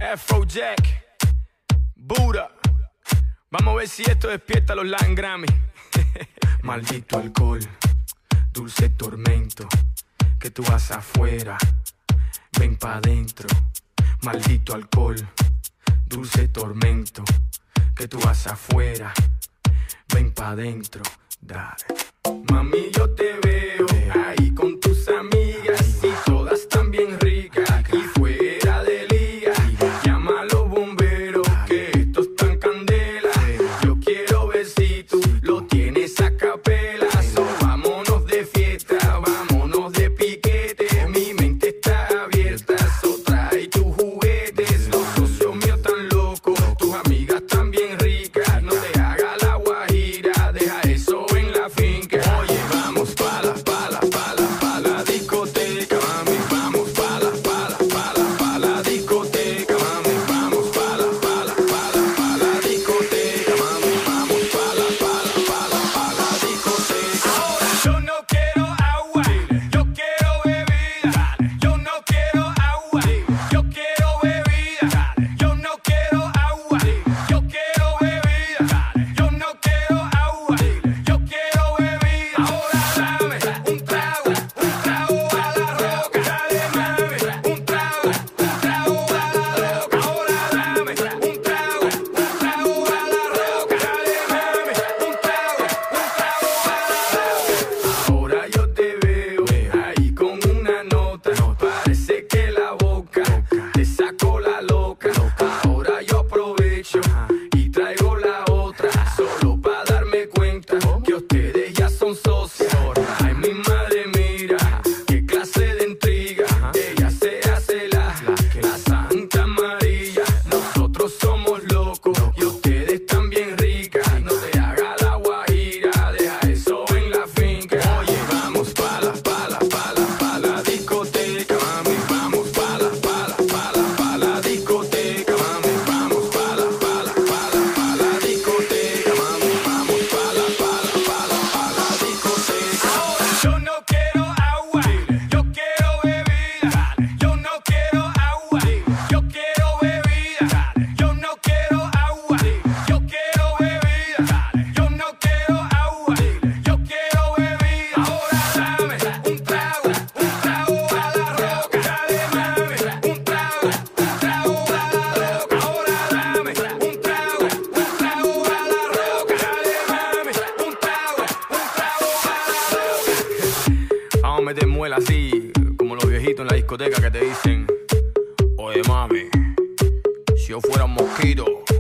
Afrojack, Buda. Vamos a ver si esto despierta a los Latin Grammy. Maldito alcohol, dulce tormento, que tú vas afuera, ven pa' adentro. Maldito alcohol, dulce tormento, que tú vas afuera, ven pa' adentro. Dale. Mami, yo te veo ahí con tus amigas y todas están bien ricas y fuera de liga. Llama a los bomberos que esto está en candela. Yo quiero ver si tú lo tienes a capela. So, vámonos de fiesta, vámonos de piquete. Mi mente está abierta, so trae tus juguetes. Los socios míos están locos, tus amigas están bien ricas. No te hagas la guajira, deja eso en la finca. Oye, vamos pa' la discoteca, mami. Vamos pa' la discoteca, mami. Vamos pa' la discoteca, mami. Vamos pa' la discoteca. Ahora yo no quiero agua, yo quiero bebida. Yo no quiero agua, yo quiero bebida. Yo no quiero agua, yo quiero bebida. Yo no quiero agua, yo quiero bebida. Ahora dame un trago a la roca. Dale, mami, un trago a la roca. Ahora dame un trago a la roca. Dale, mami, un trago a la roca. Ahora yo te veo ahí con una nota. Parece que la boca te sacó la loca. Ahora yo aprovecho y traigo la otra, solo para darme cuenta que ustedes ya son socios. Ay, mi madre, mira qué clase de intriga. Ella se hace la Santa María. Nosotros somos locos y ustedes están bien ricas. No te hagas la guajira, deja eso en la finca. Oye, vamos pa' la discoteca, mami. Vamos pa' la discoteca, mami. Vamos pa' la discoteca, mami. Vamos pa' la discoteca. Ahora yo no quiero agua, yo quiero bebida. Yo no quiero agua, yo quiero bebida. Yo no quiero agua, yo quiero bebida. Yo no quiero agua, yo quiero bebida. Ahora dame un trago a la roca. Dale, mami, un trago a la roca. Ahora dame un trago a la roca. Dale, mami, un trago a la roca. Vamos a meter muela así, como los viejitos en la discoteca que te dicen: oye, mami, si yo fuera un mosquito,